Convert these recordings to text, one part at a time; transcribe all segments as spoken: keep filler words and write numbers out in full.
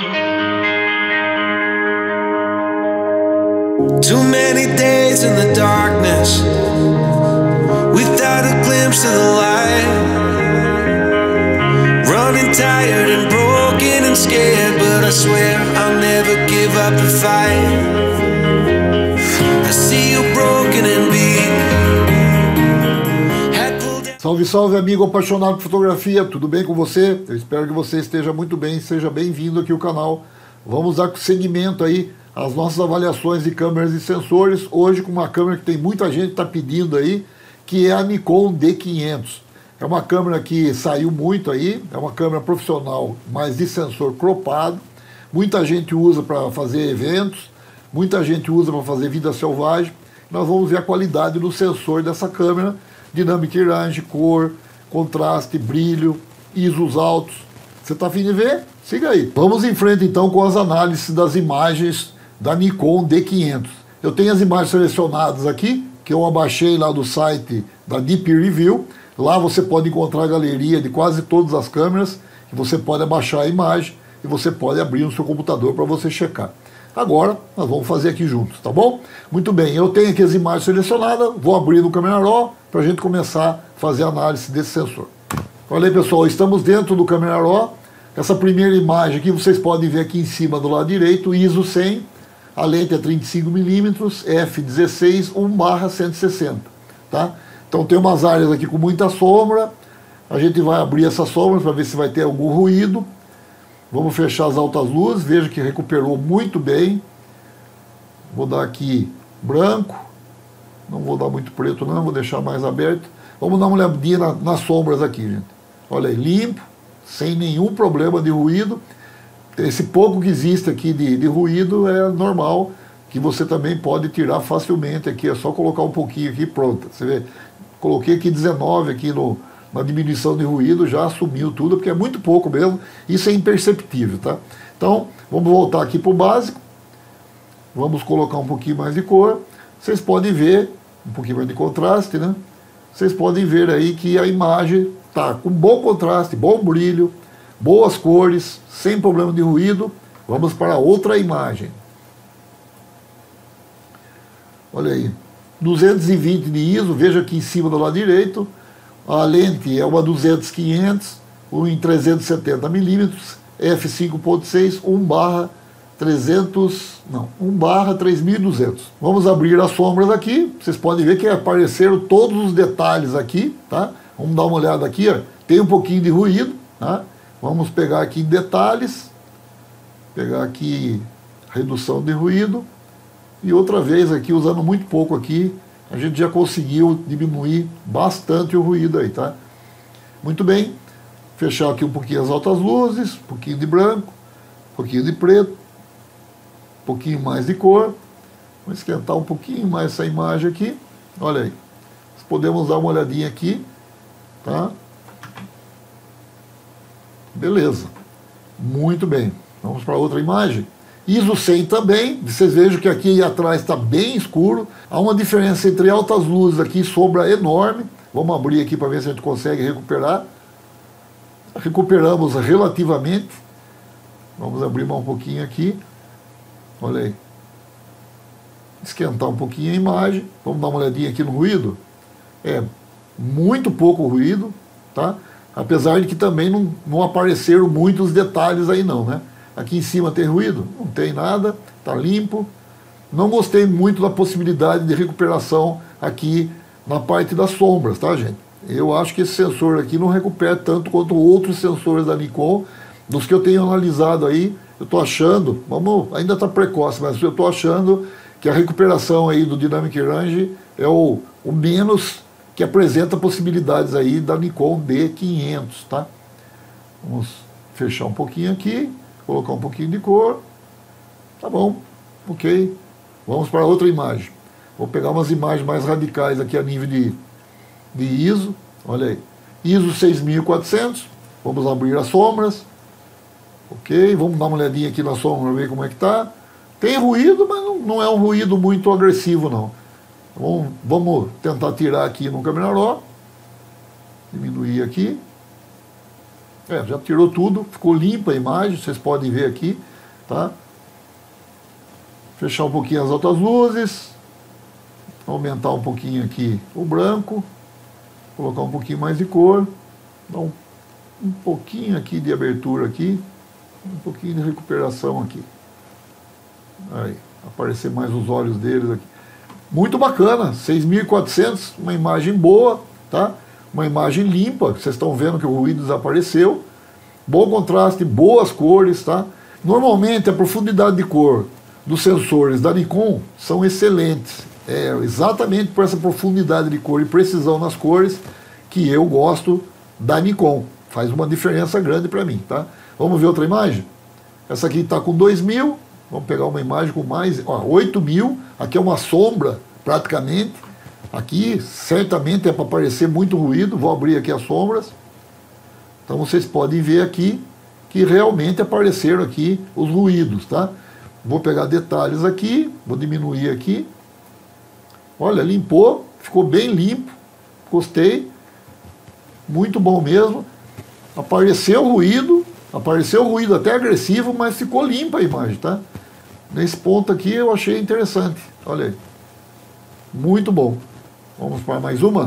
Too many days in the darkness without a glimpse of the light. Running tired and broken and scared, but I swear I'll never give up the fight. I see you broken and beat. Salve, salve, amigo apaixonado por fotografia, tudo bem com você? Eu espero que você esteja muito bem, seja bem-vindo aqui ao canal. Vamos dar seguimento aí às nossas avaliações de câmeras e sensores, hoje com uma câmera que tem muita gente que está pedindo aí, que é a Nikon D quinhentos. É uma câmera que saiu muito aí, é uma câmera profissional, mas de sensor cropado. Muita gente usa para fazer eventos, muita gente usa para fazer vida selvagem. Nós vamos ver a qualidade do sensor dessa câmera, dinâmica e range, cor, contraste, brilho, I S Os altos. Você está afim de ver? Siga aí. Vamos em frente então com as análises das imagens da Nikon D quinhentos. Eu tenho as imagens selecionadas aqui, que eu abaixei lá do site da Deep Review. Lá você pode encontrar a galeria de quase todas as câmeras, e você pode abaixar a imagem e você pode abrir no seu computador para você checar. Agora, nós vamos fazer aqui juntos, tá bom? Muito bem, eu tenho aqui as imagens selecionadas, vou abrir no Camera Raw para a gente começar a fazer a análise desse sensor. Olha aí, pessoal, estamos dentro do Camera Raw. Essa primeira imagem aqui, vocês podem ver aqui em cima do lado direito, I S O cem, a lente é trinta e cinco milímetros, F dezesseis, um barra cento e sessenta, tá? Então tem umas áreas aqui com muita sombra, a gente vai abrir essas sombras para ver se vai ter algum ruído. Vamos fechar as altas luzes, veja que recuperou muito bem. Vou dar aqui branco, não vou dar muito preto não, vou deixar mais aberto. Vamos dar uma olhadinha na, nas sombras aqui, gente. Olha aí, limpo, sem nenhum problema de ruído. Esse pouco que existe aqui de, de ruído é normal, que você também pode tirar facilmente aqui, é só colocar um pouquinho aqui, pronto. Você vê, coloquei aqui dezenove aqui no, na diminuição de ruído, já assumiu tudo, porque é muito pouco mesmo, isso é imperceptível, tá? Então, vamos voltar aqui para o básico, vamos colocar um pouquinho mais de cor, vocês podem ver, um pouquinho mais de contraste, né? Vocês podem ver aí que a imagem tá com bom contraste, bom brilho, boas cores, sem problema de ruído. Vamos para outra imagem. Olha aí, duzentos e vinte de I S O, veja aqui em cima do lado direito, a lente é uma duzentos quinhentos, um em trezentos e setenta milímetros, F cinco ponto seis, um barra trezentos, não, um barra três mil e duzentos. Vamos abrir as sombras aqui, vocês podem ver que apareceram todos os detalhes aqui, tá? Vamos dar uma olhada aqui, ó. Tem um pouquinho de ruído, tá? Vamos pegar aqui detalhes, pegar aqui redução de ruído, e outra vez aqui, usando muito pouco aqui, a gente já conseguiu diminuir bastante o ruído aí, tá? Muito bem, fechar aqui um pouquinho as altas luzes, um pouquinho de branco, um pouquinho de preto, um pouquinho mais de cor. Vou esquentar um pouquinho mais essa imagem aqui, olha aí. Podemos dar uma olhadinha aqui, tá? Beleza, muito bem. Vamos para outra imagem. I S O cem também, vocês vejam que aqui atrás está bem escuro. Há uma diferença entre altas luzes aqui, sombra enorme. Vamos abrir aqui para ver se a gente consegue recuperar. Recuperamos relativamente. Vamos abrir mais um pouquinho aqui. Olha aí. Esquentar um pouquinho a imagem. Vamos dar uma olhadinha aqui no ruído. É muito pouco ruído, tá? Apesar de que também não, não apareceram muitos detalhes aí não, né? Aqui em cima tem ruído? Não tem nada, tá limpo. Não gostei muito da possibilidade de recuperação aqui na parte das sombras, tá, gente? Eu acho que esse sensor aqui não recupera tanto quanto outros sensores da Nikon, dos que eu tenho analisado aí. Eu tô achando, vamos, ainda tá precoce, mas eu tô achando que a recuperação aí do Dynamic Range é o, o menos que apresenta possibilidades aí da Nikon D quinhentos, tá? Vamos fechar um pouquinho aqui, colocar um pouquinho de cor, tá bom, ok. Vamos para outra imagem. Vou pegar umas imagens mais radicais aqui a nível de, de I S O, olha aí. I S O seis mil e quatrocentos, vamos abrir as sombras, ok, vamos dar uma olhadinha aqui na sombra, ver como é que tá. Tem ruído, mas não, não é um ruído muito agressivo não. Vamos, vamos tentar tirar aqui no Camera Raw, diminuir aqui. É, já tirou tudo, ficou limpa a imagem, vocês podem ver aqui, tá? Fechar um pouquinho as altas luzes, aumentar um pouquinho aqui o branco, colocar um pouquinho mais de cor, dar um, um pouquinho aqui de abertura aqui, um pouquinho de recuperação aqui. Aí, aparecer mais os olhos deles aqui. Muito bacana, seis mil e quatrocentos, uma imagem boa, tá? Uma imagem limpa, vocês estão vendo que o ruído desapareceu. Bom contraste, boas cores, tá? Normalmente a profundidade de cor dos sensores da Nikon são excelentes. É exatamente por essa profundidade de cor e precisão nas cores que eu gosto da Nikon. Faz uma diferença grande para mim, tá? Vamos ver outra imagem? Essa aqui está com dois mil, vamos pegar uma imagem com mais, ó, oito mil, aqui é uma sombra praticamente. Aqui certamente é para aparecer muito ruído, vou abrir aqui as sombras. Então vocês podem ver aqui que realmente apareceram aqui os ruídos, tá? Vou pegar detalhes aqui, vou diminuir aqui. Olha, limpou, ficou bem limpo, gostei, muito bom mesmo. Apareceu ruído, apareceu ruído até agressivo, mas ficou limpa a imagem, tá? Nesse ponto aqui eu achei interessante, olha aí, muito bom. Vamos para mais uma?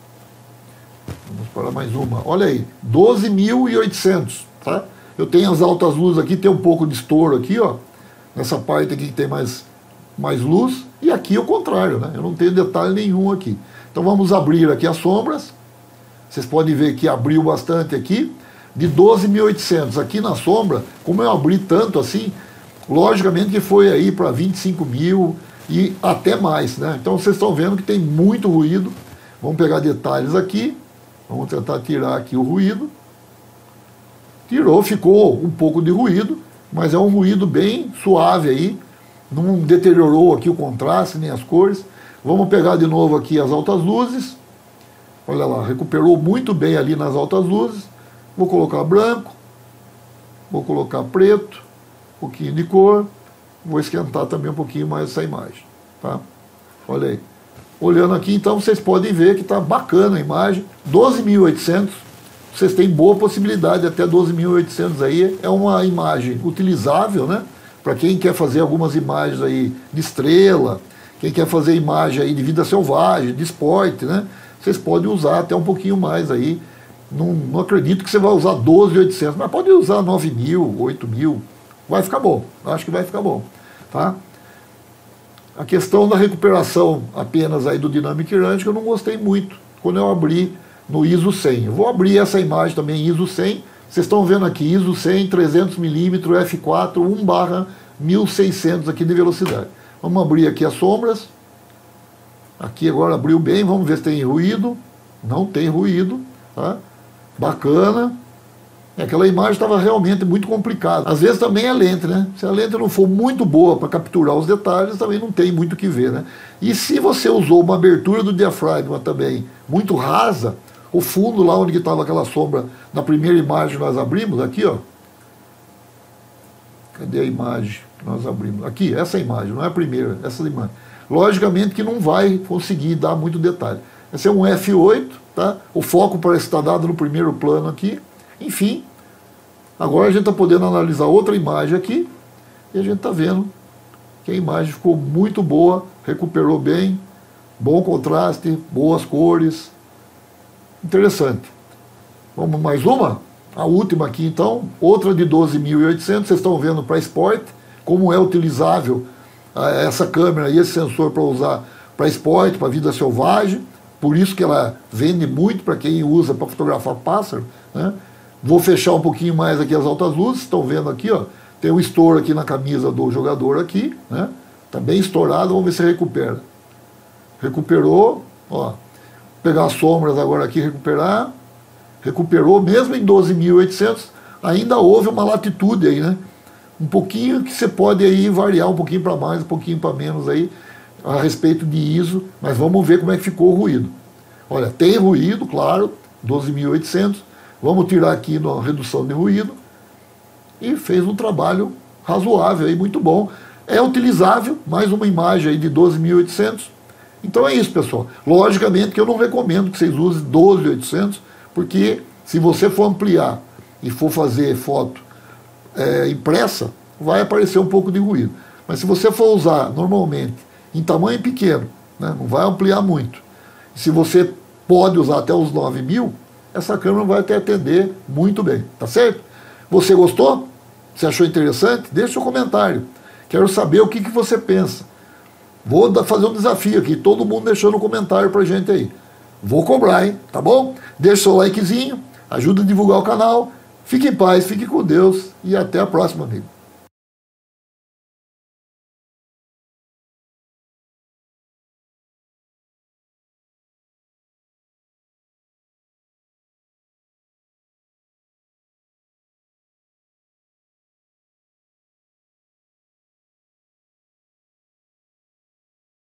Vamos para mais uma. Olha aí, doze mil e oitocentos, tá? Eu tenho as altas luzes aqui, tem um pouco de estouro aqui, ó. Nessa parte aqui que tem mais, mais luz. E aqui é o contrário, né? Eu não tenho detalhe nenhum aqui. Então vamos abrir aqui as sombras. Vocês podem ver que abriu bastante aqui. De doze mil e oitocentos. Aqui na sombra, como eu abri tanto assim, logicamente que foi aí para vinte e cinco mil e até mais, né? Então vocês estão vendo que tem muito ruído. Vamos pegar detalhes aqui. Vamos tentar tirar aqui o ruído. Tirou, ficou um pouco de ruído, mas é um ruído bem suave aí. Não deteriorou aqui o contraste, nem as cores. Vamos pegar de novo aqui as altas luzes. Olha lá, recuperou muito bem ali nas altas luzes. Vou colocar branco. Vou colocar preto. Um pouquinho de cor. Vou esquentar também um pouquinho mais essa imagem, tá? Olha aí. Olhando aqui, então, vocês podem ver que está bacana a imagem. doze mil e oitocentos. Vocês têm boa possibilidade, até doze mil e oitocentos aí. É uma imagem utilizável, né? Para quem quer fazer algumas imagens aí de estrela, quem quer fazer imagem aí de vida selvagem, de esporte, né? Vocês podem usar até um pouquinho mais aí. Não, não acredito que você vai usar doze mil e oitocentos, mas pode usar nove mil, oito mil. Vai ficar bom. Acho que vai ficar bom, tá? A questão da recuperação apenas aí do Dynamic Range, que eu não gostei muito quando eu abri no ISO cem. Eu vou abrir essa imagem também em ISO cem. Vocês estão vendo aqui, ISO cem, trezentos milímetros, F quatro, um barra mil e seiscentos aqui de velocidade. Vamos abrir aqui as sombras. Aqui agora abriu bem, vamos ver se tem ruído. Não tem ruído, tá? Bacana. Aquela imagem estava realmente muito complicada. Às vezes também é lente, né? Se a lente não for muito boa para capturar os detalhes, também não tem muito o que ver, né? E se você usou uma abertura do diafragma também muito rasa, o fundo lá onde estava aquela sombra na primeira imagem que nós abrimos, aqui, ó. Cadê a imagem que nós abrimos? Aqui, essa imagem, não é a primeira, essa imagem. Logicamente que não vai conseguir dar muito detalhe. Esse é um F oito, tá? O foco parece estar dado no primeiro plano aqui. Enfim, agora a gente está podendo analisar outra imagem aqui e a gente está vendo que a imagem ficou muito boa, recuperou bem, bom contraste, boas cores, interessante. Vamos mais uma? A última aqui então, outra de doze mil e oitocentos, vocês estão vendo para Sport, como é utilizável essa câmera e esse sensor para usar para Sport, para vida selvagem, por isso que ela vende muito para quem usa para fotografar pássaro, né? Vou fechar um pouquinho mais aqui as altas luzes, estão vendo aqui, ó, tem um estouro aqui na camisa do jogador aqui, né? Tá bem estourado, vamos ver se recupera. Recuperou, ó. Vou pegar as sombras agora aqui, recuperar. Recuperou, mesmo em doze mil e oitocentos, ainda houve uma latitude aí, né? Um pouquinho que você pode aí variar um pouquinho para mais, um pouquinho para menos aí, a respeito de ISO, mas vamos ver como é que ficou o ruído. Olha, tem ruído, claro, doze mil e oitocentos. Vamos tirar aqui na redução de ruído. E fez um trabalho razoável, aí, muito bom. É utilizável, mais uma imagem aí de doze mil e oitocentos. Então é isso, pessoal. Logicamente que eu não recomendo que vocês usem doze mil e oitocentos, porque se você for ampliar e for fazer foto é, impressa, vai aparecer um pouco de ruído. Mas se você for usar normalmente em tamanho pequeno, né, não vai ampliar muito. E se você pode usar até os nove mil, essa câmera vai te atender muito bem, tá certo? Você gostou? Você achou interessante? Deixa o seu comentário. Quero saber o que, que você pensa. Vou fazer um desafio aqui, todo mundo deixando um comentário pra gente aí. Vou cobrar, hein? Tá bom? Deixa o seu likezinho, ajuda a divulgar o canal. Fique em paz, fique com Deus e até a próxima, amigo.